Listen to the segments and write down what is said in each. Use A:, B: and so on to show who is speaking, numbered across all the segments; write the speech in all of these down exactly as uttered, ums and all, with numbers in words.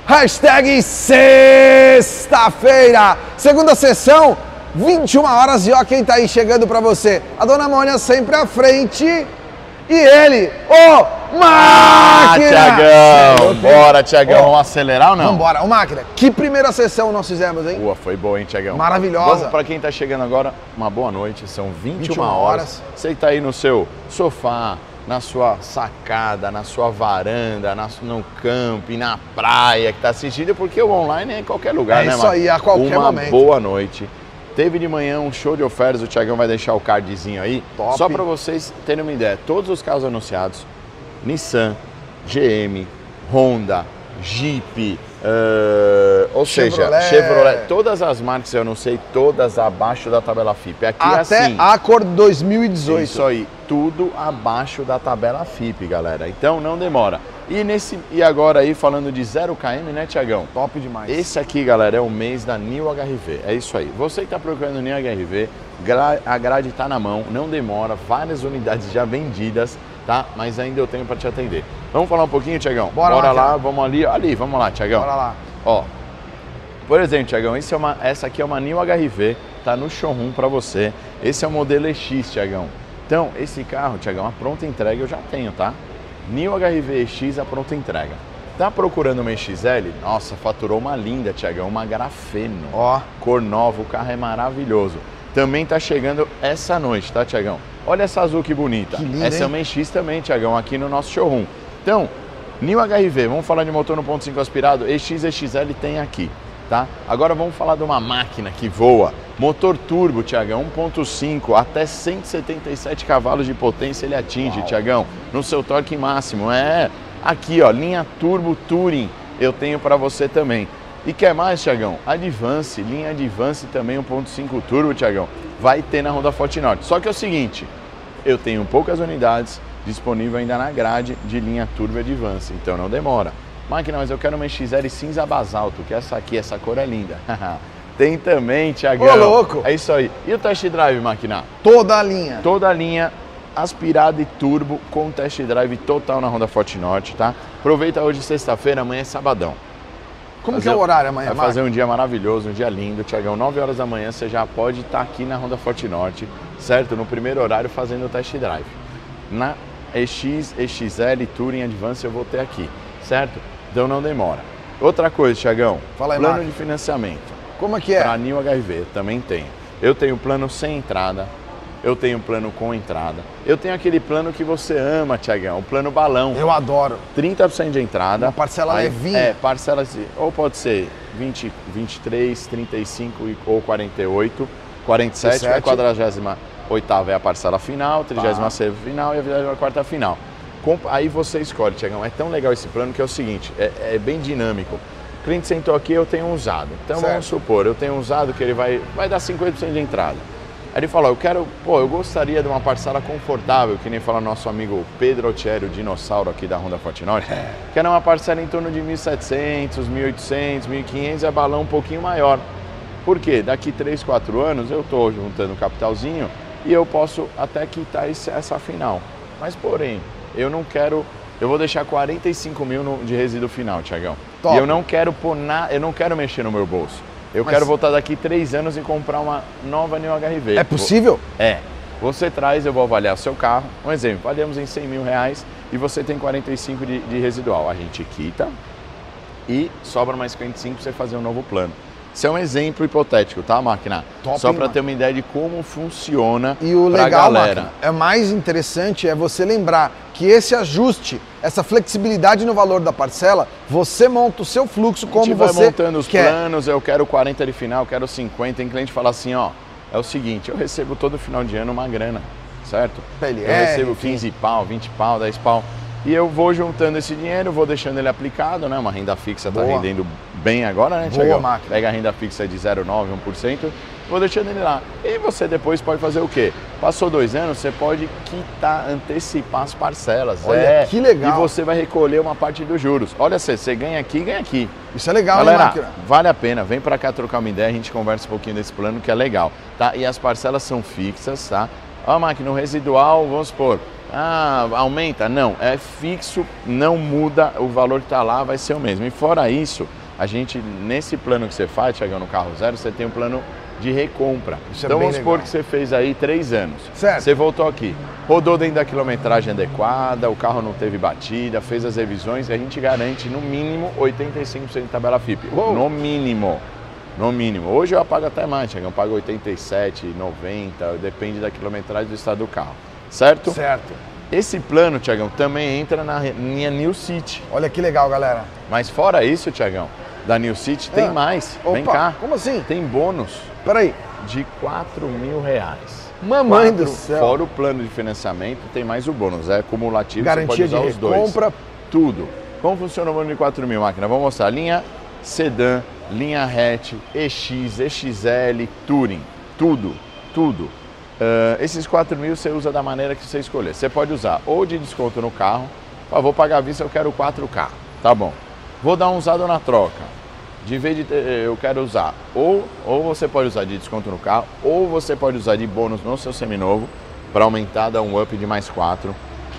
A: Hashtag sexta-feira, segunda sessão, vinte e uma horas, e ó quem tá aí chegando pra você. A Dona Mônia sempre à frente e ele, o Máquina!
B: Ah, Tiagão! Bora, Tiagão, oh, vamos acelerar ou não?
A: Vambora. Ô, Máquina, que primeira sessão nós fizemos, hein?
B: Boa, foi boa, hein, Tiagão?
A: Maravilhosa.
B: Vamos, pra quem tá chegando agora, uma boa noite, são vinte e uma horas. Você tá aí no seu sofá, na sua sacada, na sua varanda, na, no camping, na praia que tá assistindo, porque o online é em qualquer lugar,
A: é
B: né,
A: isso aí, a qualquer
B: uma
A: momento.
B: Boa noite. Teve de manhã um show de ofertas, o Tiagão vai deixar o cardzinho aí.
A: Top.
B: Só para vocês terem uma ideia, todos os carros anunciados, Nissan, G M, Honda, Jeep, uh, ou Chevrolet. seja, Chevrolet, todas as marcas eu anunciei, todas abaixo da tabela F I P. Aqui
A: até
B: é assim.
A: Accord dois mil e dezoito.
B: Isso aí, tudo abaixo da tabela F I P, galera. Então não demora. E, nesse, e agora aí, falando de zero quilômetros, né, Tiagão?
A: Top demais.
B: Esse aqui, galera, é o mês da New H R V. É isso aí. Você que está procurando New H R V, a grade está na mão, não demora, várias unidades já vendidas, tá? Mas ainda eu tenho para te atender. Vamos falar um pouquinho, Tiagão?
A: Bora,
B: Bora
A: lá,
B: lá, vamos ali, ali, vamos lá, Tiagão.
A: Bora lá.
B: Ó, por exemplo, Tiagão, esse é uma, essa aqui é uma New H R V, tá no showroom para você. Esse é o modelo E X, Tiagão. Então, esse carro, Tiagão, a pronta entrega eu já tenho, tá? New H R V E X, a pronta entrega. Tá procurando uma E X L? Nossa, faturou uma linda, Tiagão, uma grafeno.
A: Ó.
B: Cor nova, o carro é maravilhoso. Também tá chegando essa noite, tá, Tiagão? Olha essa azul que bonita.
A: Que linda,
B: essa
A: hein?
B: é uma E X também, Tiagão, aqui no nosso showroom. Então, New H R V, vamos falar de motor no ponto cinco aspirado, E X, E X L tem aqui, tá? Agora vamos falar de uma máquina que voa. Motor turbo, Tiagão, um ponto cinco, até cento e setenta e sete cavalos de potência ele atinge, Tiagão, no seu torque máximo. É, aqui ó, linha turbo Touring, eu tenho para você também. E quer mais, Tiagão? Advance, linha Advance também, um ponto cinco turbo, Tiagão, vai ter na Honda Forte. Só que é o seguinte, eu tenho poucas unidades disponível ainda na grade de linha turbo Advance, então não demora. Máquina, mas eu quero uma E X L cinza basalto, que essa aqui, essa cor é linda. Tem também, Tiagão.
A: Ô, louco!
B: É isso aí. E o test drive, Máquina?
A: Toda a linha.
B: Toda a linha aspirada e turbo com test drive total na Honda Forte Norte, tá? Aproveita hoje, sexta-feira, amanhã é sabadão.
A: Como
B: fazer,
A: que é o horário amanhã,
B: Vai
A: Marcos?
B: fazer um dia maravilhoso, um dia lindo, Tiagão. nove horas da manhã você já pode estar aqui na Honda Forte Norte, certo? No primeiro horário fazendo o test drive. Na E X, E X L, Touring Advance eu vou ter aqui, certo? Então não demora. Outra coisa, Tiagão,
A: Fala aí,
B: plano
A: Marcos.
B: de financiamento.
A: Como é que é?
B: Para New H R V também tenho. Eu tenho plano sem entrada, eu tenho plano com entrada. Eu tenho aquele plano que você ama, Tiagão, o plano balão.
A: Eu adoro.
B: trinta por cento de entrada.
A: Uma parcela
B: aí,
A: levinha.
B: É, parcela assim, ou pode ser vinte, vinte e três, trinta e cinco ou quarenta e oito, quarenta e sete, a quadragésima oitava é a parcela final, trigésima sexta final e a vigésima quarta final. Aí você escolhe, Tiagão. É tão legal esse plano que é o seguinte, é, é bem dinâmico. O cliente sentou aqui, eu tenho um usado. Então certo. Vamos supor, eu tenho um usado que ele vai, vai dar cinquenta por cento de entrada. Aí ele falou, eu quero, pô, eu gostaria de uma parcela confortável, que nem fala nosso amigo Pedro Altieri, o dinossauro aqui da Honda Forte Norte. É. Quero uma parcela em torno de mil e setecentos, mil e oitocentos, mil e quinhentos e a balão um pouquinho maior. Por quê? Daqui três, quatro anos eu estou juntando um capitalzinho e eu posso até quitar esse, essa final. Mas porém, eu não quero... Eu vou deixar quarenta e cinco mil no, de resíduo final, Tiagão. E eu não quero pôr na, eu não quero mexer no meu bolso. Eu Mas... quero voltar daqui três anos e comprar uma nova New H R V.
A: É possível?
B: É. Você traz, eu vou avaliar o seu carro. Um exemplo, avaliamos em cem mil reais e você tem quarenta e cinco de, de residual. A gente quita e sobra mais quarenta e cinco para você fazer um novo plano. Isso é um exemplo hipotético, tá, Máquina?
A: Top,
B: Só para ter uma ideia de como funciona
A: e o
B: pra
A: legal,
B: galera.
A: Máquina, é mais interessante é você lembrar que esse ajuste, essa flexibilidade no valor da parcela, você monta o seu fluxo como você quer. A gente vai
B: montando os quer. planos, eu quero quarenta de final, eu quero cinquenta. Tem cliente que fala assim, ó, é o seguinte, eu recebo todo final de ano uma grana, certo?
A: P L R,
B: eu recebo
A: enfim.
B: quinze pau, vinte pau, dez pau. E eu vou juntando esse dinheiro, vou deixando ele aplicado, né? Uma renda fixa está rendendo bem agora, né,
A: Boa,
B: Tiagão?
A: Máquina.
B: Pega a renda fixa de zero vírgula nove, um por cento, vou deixando ele lá. E você depois pode fazer o quê? Passou dois anos, você pode quitar, antecipar as parcelas.
A: Olha,
B: é,
A: que legal.
B: E você vai recolher uma parte dos juros. Olha, você, você ganha aqui, ganha aqui.
A: Isso é legal,
B: Galera,
A: hein, Máquina?
B: Vale a pena, vem pra cá trocar uma ideia, a gente conversa um pouquinho desse plano que é legal, tá? E as parcelas são fixas, tá? Ó, Máquina, o residual, vamos supor, ah, aumenta? Não, é fixo, não muda, o valor que tá lá vai ser o mesmo. E fora isso, a gente, nesse plano que você faz, Thiagão, no carro zero, você tem um plano de recompra.
A: Isso é
B: então
A: bem
B: vamos supor
A: legal.
B: que você fez aí três anos.
A: Certo.
B: Você voltou aqui, rodou dentro da quilometragem adequada, o carro não teve batida, fez as revisões, a gente garante no mínimo oitenta e cinco por cento de tabela F I P.
A: Uou.
B: No mínimo. No mínimo. Hoje eu pago até mais, Thiagão, eu pago oitenta e sete, noventa, depende da quilometragem do estado do carro. Certo?
A: Certo.
B: Esse plano, Thiagão, também entra na linha New City.
A: Olha que legal, galera.
B: Mas fora isso, Thiagão, da New City tem
A: Ah.
B: mais.
A: Opa,
B: Vem cá.
A: como assim?
B: Tem bônus
A: Peraí.
B: de quatro mil reais.
A: Mamãe do
B: Quatro,
A: céu.
B: Fora o plano de financiamento, tem mais o bônus. É cumulativo,
A: Garantia
B: você pode
A: de
B: usar os dois.
A: recompra.
B: Tudo. Como funciona o bônus de quatro mil, máquina? Vamos mostrar. Linha sedã, linha hatch, E X, E X L, Touring. Tudo, tudo. Uh, esses quatro mil você usa da maneira que você escolher. Você pode usar ou de desconto no carro. Ah, vou pagar à vista, eu quero quatro K. Tá bom. Vou dar um usado na troca. De vez de ter, eu quero usar, ou, ou você pode usar de desconto no carro, ou você pode usar de bônus no seu seminovo, para aumentar, dar um up de mais quatro.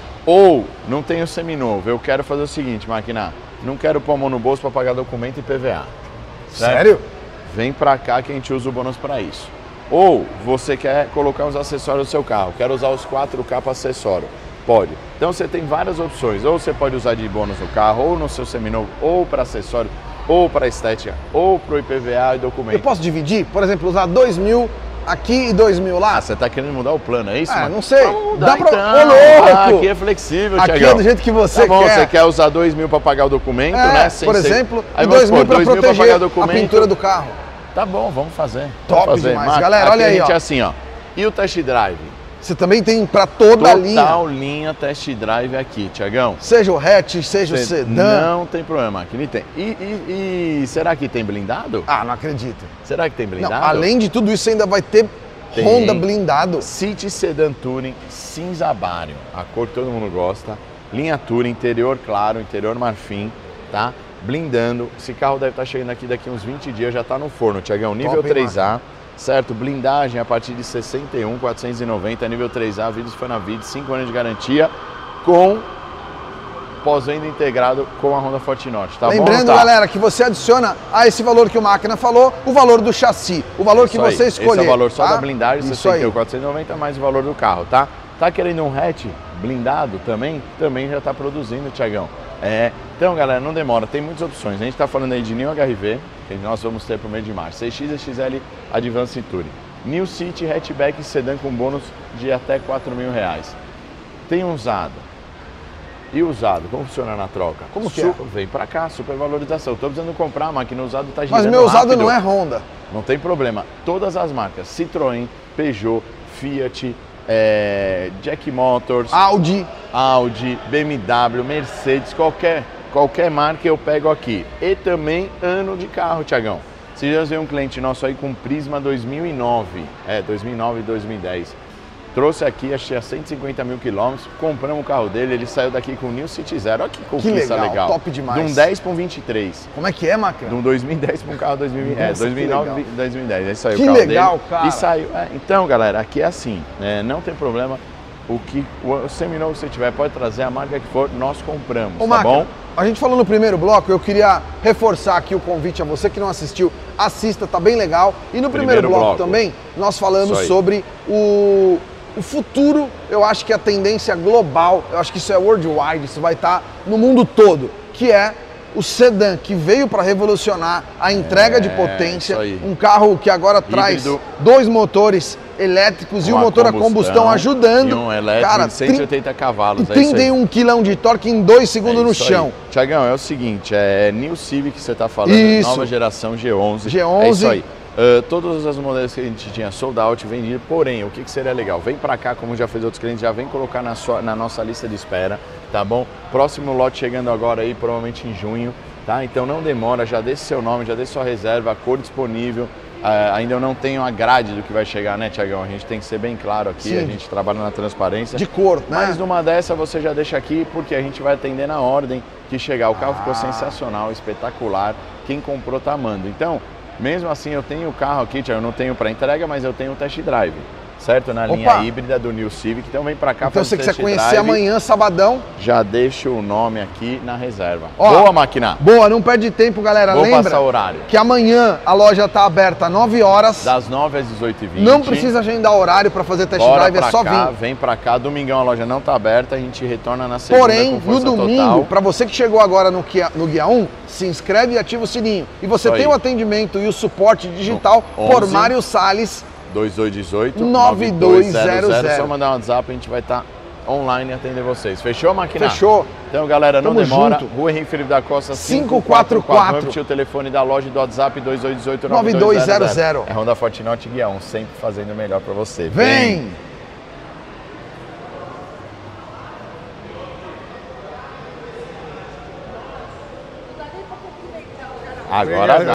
B: Ou, não tenho seminovo, eu quero fazer o seguinte, máquina, não quero pôr a mão no bolso para pagar documento e P V A. Certo?
A: Sério?
B: Vem para cá que a gente usa o bônus para isso. Ou, você quer colocar os acessórios do seu carro, quero usar os quatro K para acessório. Pode. Então você tem várias opções, ou você pode usar de bônus no carro, ou no seu seminovo, ou para acessório, ou para estética, ou para o I P V A e documento.
A: Eu posso dividir? Por exemplo, usar dois mil aqui e dois mil lá?
B: Ah, você tá querendo mudar o plano, é isso?
A: Ah,
B: mano?
A: não sei.
B: Vamos mudar,
A: Dá pra...
B: então.
A: Ô, louco!
B: Ah, aqui é flexível,
A: Aqui
B: Thiagão.
A: é do jeito que você
B: tá bom,
A: quer.
B: Você quer usar dois mil para pagar o documento,
A: É,
B: né? Sem
A: por
B: ser-
A: exemplo,
B: Aí
A: e
B: vamos
A: dois mil
B: pôr
A: para
B: dois mil pra
A: proteger
B: pagar
A: a
B: documento.
A: pintura do carro.
B: Tá bom, vamos fazer.
A: Top
B: vamos fazer.
A: demais.
B: Marca,
A: Galera,
B: aqui
A: olha
B: a
A: aí,
B: gente
A: ó.
B: é assim, ó. E o test drive?
A: Você também tem para toda a linha.
B: Total linha test drive aqui, Thiagão.
A: Seja o hatch, seja
B: Cê-
A: o sedã.
B: Não tem problema, aqui nem tem. E, e- e será que tem blindado?
A: Ah, não acredito.
B: Será que tem
A: Não,
B: blindado?
A: além de tudo isso, ainda vai ter
B: Tem.
A: Honda blindado.
B: City Sedan Touring cinza bário, a cor que todo mundo gosta. Linha Touring, interior claro, interior marfim, tá? Blindando. Esse carro deve estar chegando aqui daqui uns vinte dias, já está no forno, Thiagão. Nível
A: Top, hein,
B: três A, certo? Blindagem a partir de sessenta e um mil quatrocentos e noventa, nível três A, vídeos Fanavid, cinco anos de garantia, com pós-venda integrado com a Honda Fortinorte, tá bom?
A: Lembrando,
B: Tá.
A: galera, que você adiciona a esse valor que o Máquina falou, o valor do chassi, o valor que
B: Isso aí.
A: você escolher.
B: Esse é o valor só
A: tá?
B: da blindagem,
A: Isso
B: sessenta e um mil
A: aí.
B: quatrocentos e noventa, mais o valor do carro, tá? Tá querendo um hatch blindado também? Também já tá produzindo, Thiagão. É, então, galera, não demora, tem muitas opções. A gente tá falando aí de New H R V, que nós vamos ter pro mês de março. C X, E X L, Advanced Touring. New City, hatchback e sedã com bônus de até quatro mil reais. Tem usado. E usado, como funciona na troca?
A: Como que é?
B: Vem pra cá, supervalorização. Tô precisando comprar a máquina usada, tá
A: Mas
B: girando
A: meu usado
B: rápido.
A: não é Honda.
B: Não tem problema. Todas as marcas, Citroën, Peugeot, Fiat, é, Jack Motors,
A: Audi.
B: Audi, B M W, Mercedes, qualquer, qualquer marca eu pego aqui. E também ano de carro, Thiagão. Se já veio um cliente nosso aí com Prisma dois mil e nove, é, dois mil e nove e dois mil e dez. Trouxe aqui, achei a cento e cinquenta mil quilômetros, compramos o carro dele, ele saiu daqui com o New City Zero. Olha que conquista
A: legal,
B: legal.
A: top demais.
B: De um dez para um vinte e três.
A: Como é que é, Máquina?
B: De um dois mil e dez para um carro dois mil e vinte. É,
A: Nossa,
B: dois mil e nove,
A: que
B: dois mil e dez. Aí saiu
A: Que
B: o carro
A: legal,
B: dele.
A: cara.
B: E saiu. É, então, galera, aqui é assim, né, não tem problema. O que o seminovo que você tiver, pode trazer a marca que for, nós compramos,
A: Ô,
B: tá
A: Máquina,
B: bom?
A: a gente falou no primeiro bloco, eu queria reforçar aqui o convite a você que não assistiu, assista, tá bem legal. E no primeiro,
B: Primeiro
A: bloco,
B: bloco.
A: também, nós falamos
B: Isso aí.
A: sobre o, o futuro, eu acho que a tendência global, eu acho que isso é worldwide, isso vai estar no mundo todo, que é o sedã, que veio para revolucionar a entrega
B: É,
A: de potência,
B: isso aí.
A: um carro que agora traz
B: Híbrido.
A: dois motores elétricos e o
B: Uma
A: motor a combustão ajudando.
B: E um elétrico
A: Cara,
B: de cento e oitenta cavalos.
A: e
B: é isso aí.
A: trinta e um quilão de torque em dois segundos
B: É
A: no
B: isso aí.
A: chão.
B: Tiagão, é o seguinte, é New Civic que você está falando,
A: Isso.
B: nova geração G onze.
A: G onze.
B: É isso aí. Uh, todos os modelos que a gente tinha sold out vendido, porém, o que, que seria legal? Vem para cá, como já fez outros clientes, já vem colocar na, sua, na nossa lista de espera, tá bom? Próximo lote chegando agora aí, provavelmente em junho, tá? Então não demora, já deixe seu nome, já deixe sua reserva, a cor disponível. Uh, ainda eu não tenho a grade do que vai chegar, né, Tiagão? A gente tem que ser bem claro aqui,
A: Sim.
B: a gente trabalha na transparência.
A: De cor, né?
B: Mas numa dessa você já deixa aqui, porque a gente vai atender na ordem que chegar. O carro ficou
A: Ah.
B: sensacional, espetacular, quem comprou tá amando. Então, mesmo assim eu tenho o carro aqui, Tiago, eu não tenho para entrega, mas eu tenho o test drive. certo? Na
A: Opa.
B: linha híbrida do New Civic. Então vem pra cá
A: Então,
B: fazer
A: se você
B: test
A: quiser conhecer
B: drive,
A: amanhã, sabadão.
B: já deixa o nome aqui na reserva.
A: Ó,
B: Boa, máquina!
A: Boa, não perde tempo, galera.
B: Vou
A: Lembra
B: passar o horário.
A: que amanhã a loja tá aberta às nove horas.
B: Das nove às dezoito e vinte.
A: Não precisa agendar horário para fazer test
B: Bora
A: drive, é
B: pra
A: só
B: cá,
A: vir.
B: Vem pra cá. Domingão a loja não tá aberta, a gente retorna na segunda
A: Porém,
B: com força
A: no domingo,
B: total.
A: para você que chegou agora no Guia, no Guia um, se inscreve e ativa o sininho. E você
B: Isso
A: tem
B: aí.
A: o atendimento e o suporte digital
B: onze.
A: por Mário Salles.
B: dois dois um oito,
A: nove dois zero zero.
B: Só mandar um WhatsApp, a gente vai estar online e atender vocês. Fechou, máquina?
A: Fechou.
B: Então, galera, não
A: Tamo
B: demora.
A: junto.
B: Rua Henrique Felipe da Costa,
A: cinco quatro quatro.
B: Vou repetir o telefone da loja e do WhatsApp, dois dois um oito,
A: nove dois zero zero.
B: É Honda Fortinote Guia um, sempre fazendo o melhor para você.
A: Vem!
B: Agora dá.